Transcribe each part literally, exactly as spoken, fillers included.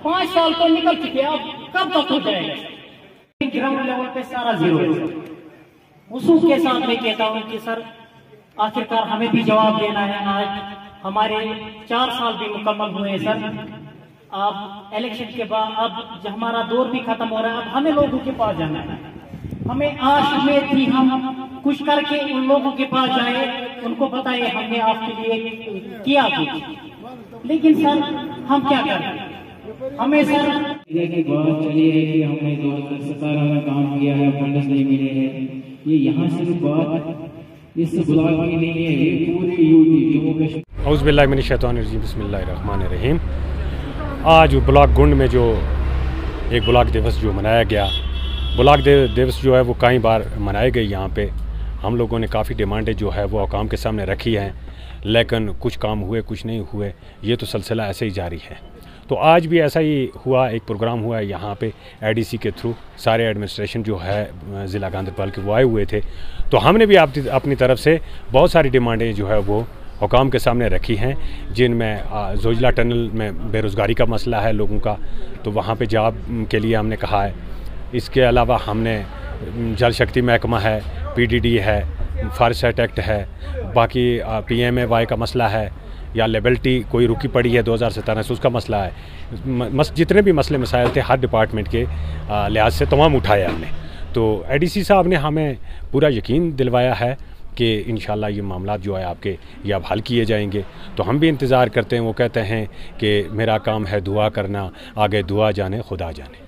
पाँच साल तो निकल चुके, अब कब तक हो जाएगा? ग्राउंड लेवल पे सारा जीरो है। उसूल के साथ मैं कहता हूँ कि सर आखिरकार हमें भी जवाब देना है। आज हमारे चार साल भी मुकम्मल हुए हैं सर। अब इलेक्शन के बाद अब हमारा दौर भी खत्म हो रहा है, अब हमें लोगों के पास जाना है। हमें आश उम्मीद थी हम कुछ करके उन लोगों के पास जाए, उनको बताए हमने आपके लिए किया कुछ, लेकिन सर हम क्या करें? हमें सर की बात चली है कि हमने दो हजार सतारह में काम किया है, फंड नहीं मिले हैं। ये यहाँ से बात इस ब्लॉक की नहीं है, ये पूरे यूपी जम्मू कश्मीर। औज़ु बिल्लाहि मिनश शैतानिर रजीम, बिस्मिल्लाहिर रहमानिर रहीम। आज ब्लॉक गुंड में जो एक ब्लॉक दिवस जो मनाया गया, ब्लॉक दिवस जो है वो कई बार मनाए गए। यहाँ पे हम लोगों ने काफ़ी डिमांडें जो है वो अवाम के सामने रखी हैं, लेकिन कुछ काम हुए कुछ नहीं हुए, ये तो सिलसिला ऐसे ही जारी है। तो आज भी ऐसा ही हुआ, एक प्रोग्राम हुआ है यहाँ पे एडीसी के थ्रू, सारे एडमिनिस्ट्रेशन जो है ज़िला गांधरबल के वो आए हुए थे। तो हमने भी अपनी तरफ से बहुत सारी डिमांडें जो है वो हुकाम के सामने रखी हैं, जिनमें जोजिला टनल में बेरोज़गारी का मसला है लोगों का, तो वहाँ पे जॉब के लिए हमने कहा है। इसके अलावा हमने जल शक्ति महकमा है, पीडीडी है, फॉरेस्ट एक्ट है, बाकी पीएमएवाई का मसला है, या लेबलिटी कोई रुकी पड़ी है दो हज़ार सतारह से, उसका मसला है। मस जितने भी मसले मसाइल थे हर डिपार्टमेंट के लिहाज से तमाम उठाए हमने। तो एडीसी साहब ने हमें पूरा यकीन दिलवाया है कि इंशाल्लाह ये मामला जो है आपके ये अब हल किए जाएंगे। तो हम भी इंतज़ार करते हैं। वो कहते हैं कि मेरा काम है दुआ करना, आगे दुआ जाने खुदा जाने।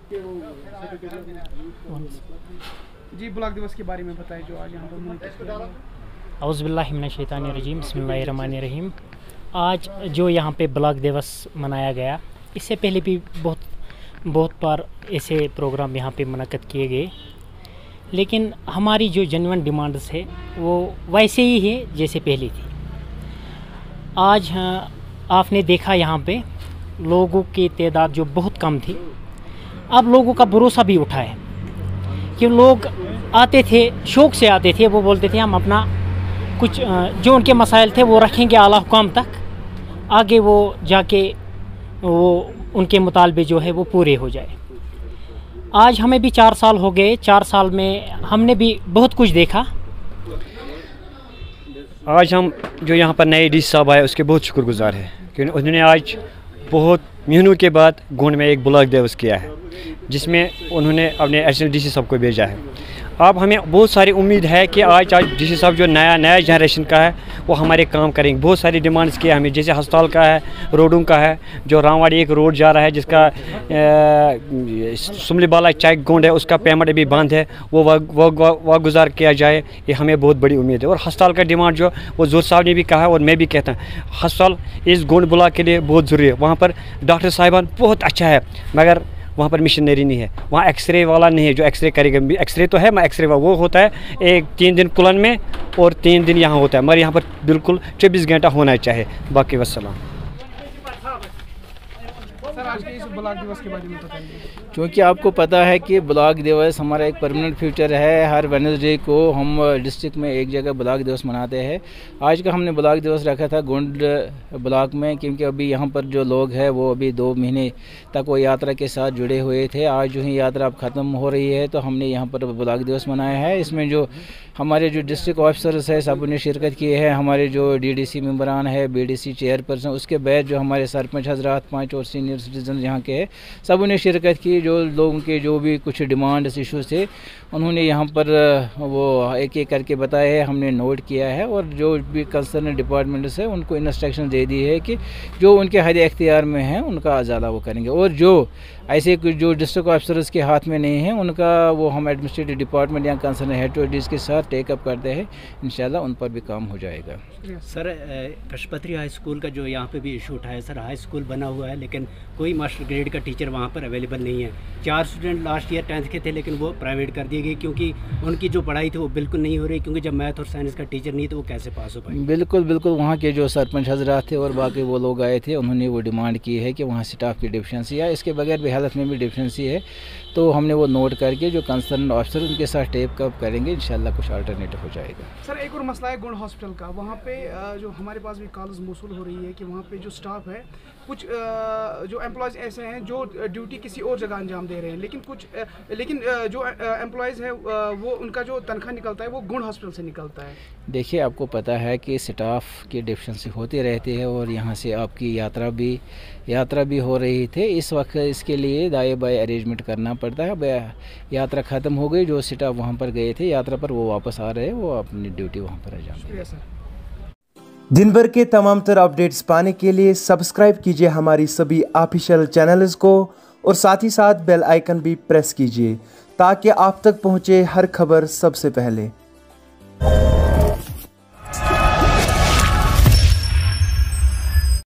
जी ब्लॉक दिवस के बारे में बताएं जो आज यहाँ पर। औज़ु बिल्लाहि मिनश शैतानिर रजीम, बिस्मिल्लाहिर रहमानिर रहीम। आज जो यहाँ पे ब्लॉक दिवस मनाया गया, इससे पहले भी बहुत बहुत बार ऐसे प्रोग्राम यहाँ पे मुनक़्क़द किए गए, लेकिन हमारी जो जेन्युइन डिमांड्स है वो वैसे ही है जैसे पहले थी। आज आपने देखा यहाँ पे लोगों की तादाद जो बहुत कम थी, अब लोगों का भरोसा भी उठा है कि लोग आते थे, शौक़ से आते थे, वो बोलते थे हम अपना कुछ जो उनके मसाइल थे वो रखेंगे आला हुकाम तक, आगे वो जाके वो उनके मुतालबे जो है वो पूरे हो जाए। आज हमें भी चार साल हो गए, चार साल में हमने भी बहुत कुछ देखा। आज हम जो यहाँ पर नए डी साहब आए उसके बहुत शुक्रगुजार है, क्योंकि उन्होंने आज बहुत महीनों के बाद गोंड में एक ब्लॉक दिवस किया है, जिसमें उन्होंने अपने एडिशनल डी सी साहब को भेजा है। अब हमें बहुत सारी उम्मीद है कि आज आज डी सी साहब जो नया नया जनरेशन का है वो हमारे काम करेंगे। बहुत सारी डिमांड्स किया हमें, जैसे अस्पताल का है, रोडों का है, जो रामवाड़ी एक रोड जा रहा है जिसका सुमलीबाला चैक गोंड है, उसका पेमेंट अभी बंद है, वो वह गुजार किया जाए, ये हमें बहुत बड़ी उम्मीद है। और अस्पताल का डिमांड जो वो जोर साहब ने भी कहा है और मैं भी कहता हूँ, अस्पताल इस गोंड ब्लॉक के लिए बहुत ज़रूरी है। वहाँ पर डॉक्टर साहिबान बहुत अच्छा है, मगर वहाँ पर मशीनरी नहीं है, वहाँ एक्सरे वाला नहीं है जो एक्सरे करेगा। एक्सरे तो है, मैं एक्सरे वो होता है एक तीन दिन कुलन में और तीन दिन यहाँ होता है, मगर यहाँ पर बिल्कुल चौबीस घंटा होना चाहिए। बाकी वस्सलाम। सर आज के इस ब्लॉक दिवस के बारे में बताइए। क्योंकि आपको पता है कि ब्लॉक दिवस हमारा एक परमानेंट फ्यूचर है। हर वेडनेसडे को हम डिस्ट्रिक्ट में एक जगह ब्लॉक दिवस मनाते हैं। आज का हमने ब्लॉक दिवस रखा था गोंड ब्लॉक में, क्योंकि अभी यहाँ पर जो लोग हैं वो अभी दो महीने तक वो यात्रा के साथ जुड़े हुए थे। आज जो ही यात्रा अब ख़त्म हो रही है तो हमने यहाँ पर ब्लॉक दिवस मनाया है। इसमें जो हमारे जो डिस्ट्रिक्ट ऑफिसर्स है सब ने शिरकत की है, हमारे जो डी डी सी मेम्बरान है, बी डी सी चेयरपर्सन, उसके बाद जो हमारे सरपंच हजरात पाँच और सीनियर सिटीजन यहाँ के हैं सब ने शिरकत की। जो लोगों के जो भी कुछ डिमांड्स इश्यूज थे उन्होंने यहाँ पर वो एक एक करके बताए हैं, हमने नोट किया है और जो भी कंसर्न डिपार्टमेंट्स है उनको इंस्ट्रक्शन दे दी है कि जो उनके हद इख्तियार में है उनका अजाला वो करेंगे। और जो ऐसे कुछ जो डिस्ट्रिक्ट ऑफिसर्स के हाथ में नहीं है उनका वो हम एडमिनिस्ट्रेटिव डिपार्टमेंट या कंसर्न हेड के साथ टेकअप करते हैं, इंशाल्लाह उन पर भी काम हो जाएगा। सर पशुपति हाई स्कूल का जो यहाँ पे भी इशू उठाया, सर हाई स्कूल बना हुआ है लेकिन कोई मास्टर ग्रेड का टीचर वहाँ पर अवेलेबल नहीं है। चार स्टूडेंट लास्ट ईयर टेंथ के थे लेकिन वो प्राइवेट कर दिए गए क्योंकि उनकी जो पढ़ाई थी वो बिल्कुल नहीं हो रही, क्योंकि जब मैथ और साइंस का टीचर नहीं तो वो कैसे पास हो पाएंगे। बिल्कुल बिल्कुल वहाँ के जो सरपंच हजरात थे और बाकी वो लोग आए थे उन्होंने वो डिमांड की है कि वहाँ स्टाफ की डिफिशेंसी है, इसके बगैर भी हेल्थ में भी डिफिशेंसी है। तो हमने वो नोट करके जो कंसर्न ऑफिसर उनके साथ टेप अप करेंगे, इंशाल्लाह कुछ अल्टरनेटिव हो जाएगा। सर एक और मसला है गोंड हॉस्पिटल का, वहाँ पे जो हमारे पास भी कॉल्स मौसूल हो रही है कि वहाँ पे जो स्टाफ है कुछ जो एम्प्लॉयज़ ऐसे हैं जो ड्यूटी किसी और जगह अंजाम दे रहे हैं, लेकिन कुछ लेकिन जो एम्प्लॉयज़ हैं वो उनका जो तनख्वाह निकलता है वो गुंड हॉस्पिटल से निकलता है। देखिए, आपको पता है कि स्टाफ की डिफिशेंसी होती रहती है और यहाँ से आपकी यात्रा भी यात्रा भी हो रही थी। इस वक्त इसके लिए दाएँ बाएँ अरेंजमेंट करना पड़ता है। यात्रा ख़त्म हो गई, जो स्टाफ वहाँ पर गए थे यात्रा पर वो वापस आ रहे हैं, वो अपनी ड्यूटी वहाँ पर अंजाम दे रहे हैं। दिन भर के तमाम तर अपडेट्स पाने के लिए सब्सक्राइब कीजिए हमारी सभी ऑफिशियल चैनल्स को और साथ ही साथ बेल आइकन भी प्रेस कीजिए ताकि आप तक पहुँचे हर खबर सबसे पहले।